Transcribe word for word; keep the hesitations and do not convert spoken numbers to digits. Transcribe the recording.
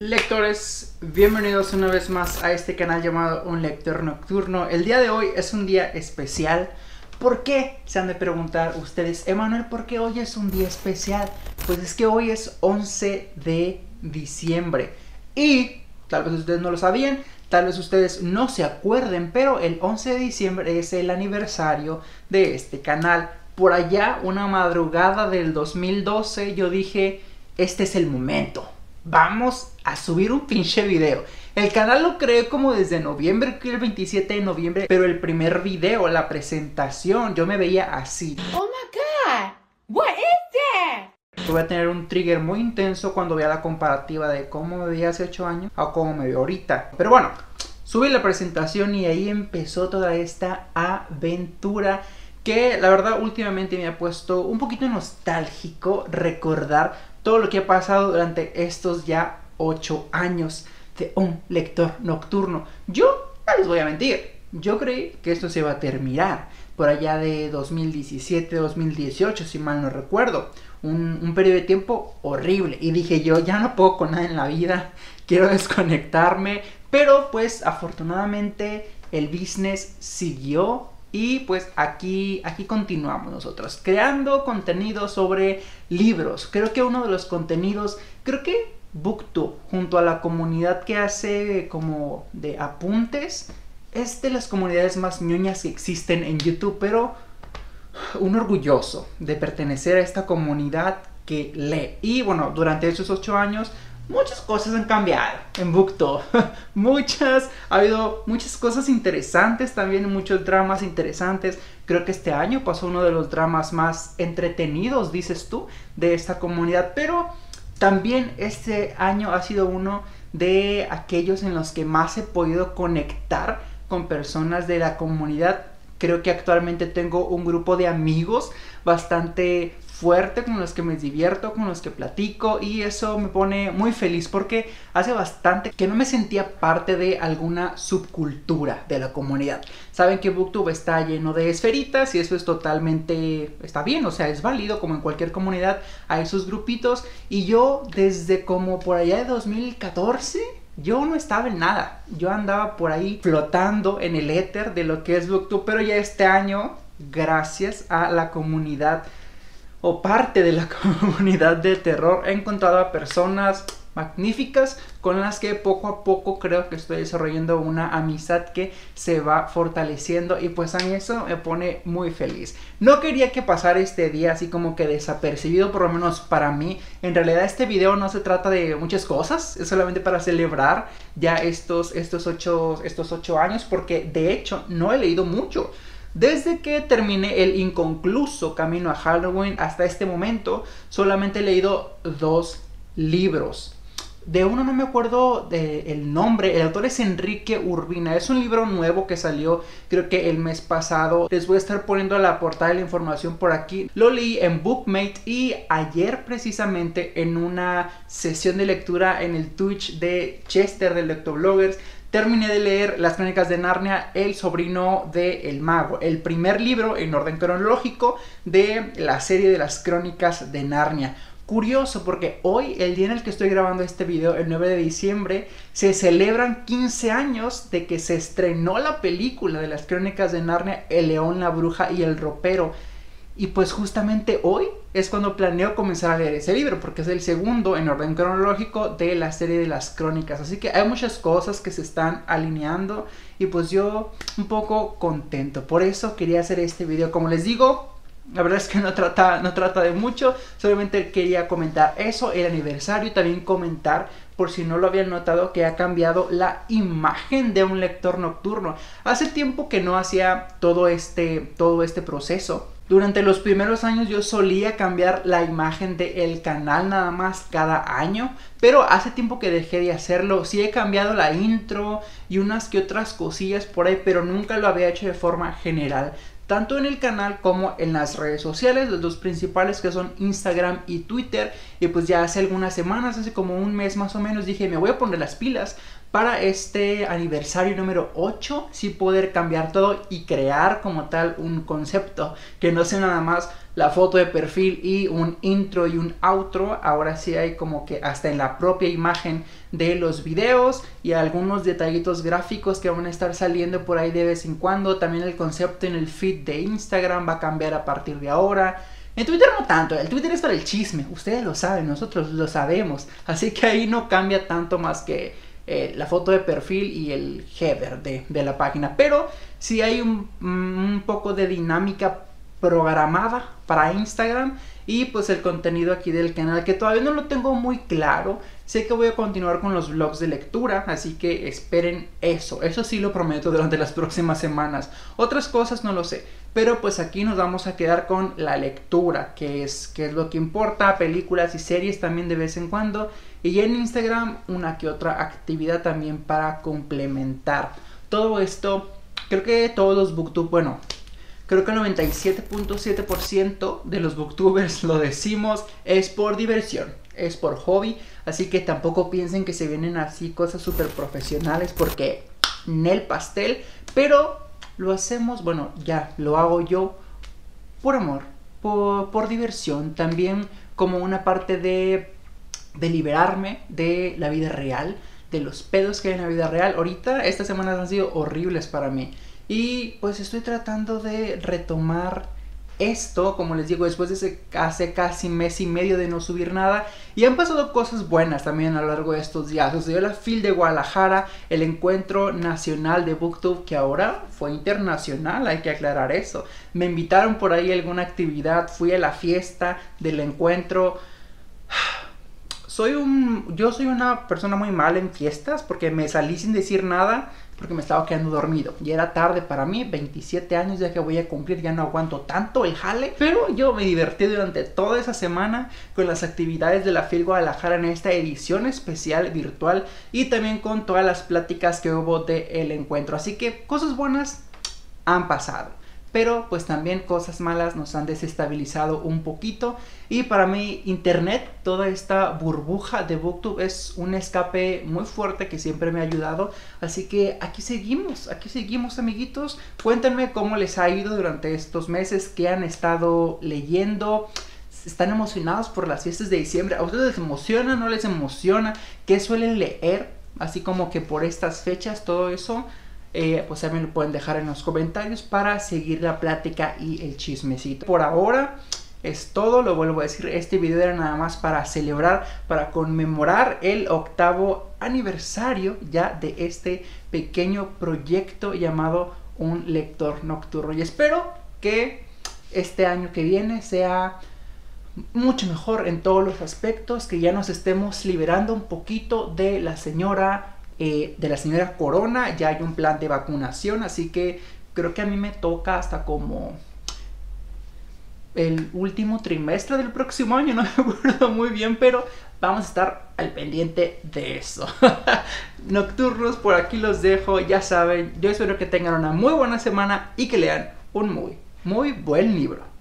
Lectores, bienvenidos una vez más a este canal llamado Un Lector Nocturno. El día de hoy es un día especial. ¿Por qué? Se han de preguntar ustedes, Emanuel, ¿por qué hoy es un día especial? Pues es que hoy es once de diciembre y tal vez ustedes no lo sabían, tal vez ustedes no se acuerden, pero el once de diciembre es el aniversario de este canal. Por allá, una madrugada del dos mil doce, yo dije, este es el momento. Vamos a subir un pinche video. El canal lo creé como desde noviembre, el veintisiete de noviembre, pero el primer video, la presentación, yo me veía así. Oh my god, what is that? Voy a tener un trigger muy intenso cuando vea la comparativa de cómo me veía hace ocho años a cómo me veo ahorita. Pero bueno, subí la presentación y ahí empezó toda esta aventura que la verdad últimamente me ha puesto un poquito nostálgico recordar todo lo que ha pasado durante estos ya ocho años de Un Lector Nocturno. Yo no les voy a mentir, yo creí que esto se iba a terminar por allá de dos mil diecisiete, dos mil dieciocho, si mal no recuerdo. Un, un periodo de tiempo horrible. Y dije yo, ya no puedo con nada en la vida, quiero desconectarme. Pero pues afortunadamente el business siguió. Y pues aquí, aquí continuamos nosotros, creando contenido sobre libros. Creo que uno de los contenidos, creo que BookTube, junto a la comunidad que hace como de apuntes, es de las comunidades más ñoñas que existen en YouTube. Pero un orgulloso de pertenecer a esta comunidad que lee. Y bueno, durante esos ocho años muchas cosas han cambiado en BookTube. Muchas, ha habido muchas cosas interesantes, también muchos dramas interesantes. Creo que este año pasó uno de los dramas más entretenidos, dices tú, de esta comunidad. Pero también este año ha sido uno de aquellos en los que más he podido conectar con personas de la comunidad. Creo que actualmente tengo un grupo de amigos bastante fuerte con los que me divierto, con los que platico, y eso me pone muy feliz porque hace bastante que no me sentía parte de alguna subcultura de la comunidad. Saben que BookTube está lleno de esferitas y eso es totalmente, está bien, o sea, es válido, como en cualquier comunidad hay sus grupitos, y yo desde como por allá de dos mil catorce... yo no estaba en nada, yo andaba por ahí flotando en el éter de lo que es BookTube. Pero ya este año, gracias a la comunidad o parte de la comunidad de terror, he encontrado a personas magníficas con las que poco a poco creo que estoy desarrollando una amistad que se va fortaleciendo, y pues a mí eso me pone muy feliz. No quería que pasara este día así como que desapercibido, por lo menos para mí. En realidad este video no se trata de muchas cosas, es solamente para celebrar ya estos, estos, ocho, estos ocho años, porque de hecho no he leído mucho. Desde que terminé el inconcluso Camino a Halloween hasta este momento, solamente he leído dos libros. De uno no me acuerdo del nombre, el autor es Enrique Urbina, es un libro nuevo que salió creo que el mes pasado. Les voy a estar poniendo la portada de la información por aquí. Lo leí en Bookmate y ayer precisamente en una sesión de lectura en el Twitch de Chester de Lectobloggers terminé de leer Las Crónicas de Narnia, El sobrino del mago, el primer libro en orden cronológico de la serie de las Crónicas de Narnia. Curioso porque hoy, el día en el que estoy grabando este video, el nueve de diciembre, se celebran quince años de que se estrenó la película de las Crónicas de Narnia, El león, la bruja y el ropero. Y pues justamente hoy es cuando planeo comenzar a leer ese libro, porque es el segundo en orden cronológico de la serie de las crónicas. Así que hay muchas cosas que se están alineando y pues yo un poco contento. Por eso quería hacer este video. Como les digo, la verdad es que no trata, no trata de mucho, solamente quería comentar eso, el aniversario, y también comentar, por si no lo habían notado, que ha cambiado la imagen de Un Lector Nocturno. Hace tiempo que no hacía todo este, todo este proceso. Durante los primeros años yo solía cambiar la imagen del canal nada más cada año, pero hace tiempo que dejé de hacerlo. Sí he cambiado la intro y unas que otras cosillas por ahí, pero nunca lo había hecho de forma general, tanto en el canal como en las redes sociales, los dos principales que son Instagram y Twitter. Y pues ya hace algunas semanas, hace como un mes más o menos, dije me voy a poner las pilas para este aniversario número ocho, sí poder cambiar todo y crear como tal un concepto que no sea nada más la foto de perfil y un intro y un outro. Ahora sí hay como que hasta en la propia imagen de los videos y algunos detallitos gráficos que van a estar saliendo por ahí de vez en cuando. También el concepto en el feed de Instagram va a cambiar a partir de ahora. En Twitter no tanto, el Twitter es para el chisme, ustedes lo saben, nosotros lo sabemos, así que ahí no cambia tanto más que eh, la foto de perfil y el header de, de la página, pero sí hay un, un poco de dinámica programada para Instagram y pues el contenido aquí del canal que todavía no lo tengo muy claro. Sé que voy a continuar con los vlogs de lectura, así que esperen eso, eso sí lo prometo durante las próximas semanas. Otras cosas no lo sé, pero pues aquí nos vamos a quedar con la lectura, que es, que es lo que importa, películas y series también de vez en cuando, y en Instagram una que otra actividad también para complementar todo esto. Creo que todos los booktubers, bueno, creo que el noventa y siete punto siete por ciento de los booktubers lo decimos, es por diversión, es por hobby, así que tampoco piensen que se vienen así cosas súper profesionales porque Nel pastel, pero lo hacemos, bueno, ya lo hago yo por amor, por, por diversión, también como una parte de, de liberarme de la vida real, de los pedos que hay en la vida real. Ahorita estas semanas han sido horribles para mí y pues estoy tratando de retomar esto, como les digo, después de ese, hace casi mes y medio de no subir nada, y han pasado cosas buenas también a lo largo de estos días. Sucedió la F I L de Guadalajara, el encuentro nacional de BookTube, que ahora fue internacional, hay que aclarar eso. Me invitaron por ahí a alguna actividad, fui a la fiesta del encuentro. Soy un, yo soy una persona muy mala en fiestas porque me salí sin decir nada porque me estaba quedando dormido. Ya era tarde para mí, veintisiete años ya que voy a cumplir, ya no aguanto tanto el jale. Pero yo me divertí durante toda esa semana con las actividades de la F I L Guadalajara en esta edición especial virtual y también con todas las pláticas que hubo del encuentro. Así que cosas buenas han pasado, pero pues también cosas malas nos han desestabilizado un poquito. Y para mí internet, toda esta burbuja de BookTube es un escape muy fuerte que siempre me ha ayudado. Así que aquí seguimos, aquí seguimos amiguitos. Cuéntenme cómo les ha ido durante estos meses, qué han estado leyendo. ¿Están emocionados por las fiestas de diciembre? ¿A ustedes les emociona, no les emociona? ¿Qué suelen leer? Así como que por estas fechas, todo eso. Eh, pues también lo pueden dejar en los comentarios para seguir la plática y el chismecito. Por ahora es todo, lo vuelvo a decir, este video era nada más para celebrar, para conmemorar el octavo aniversario ya de este pequeño proyecto llamado Un Lector Nocturno, y espero que este año que viene sea mucho mejor en todos los aspectos, que ya nos estemos liberando un poquito de la señora Eh, de la señora Corona. Ya hay un plan de vacunación, así que creo que a mí me toca hasta como el último trimestre del próximo año, no me acuerdo muy bien, pero vamos a estar al pendiente de eso. Nocturnos, por aquí los dejo, ya saben, yo espero que tengan una muy buena semana y que lean un muy, muy buen libro.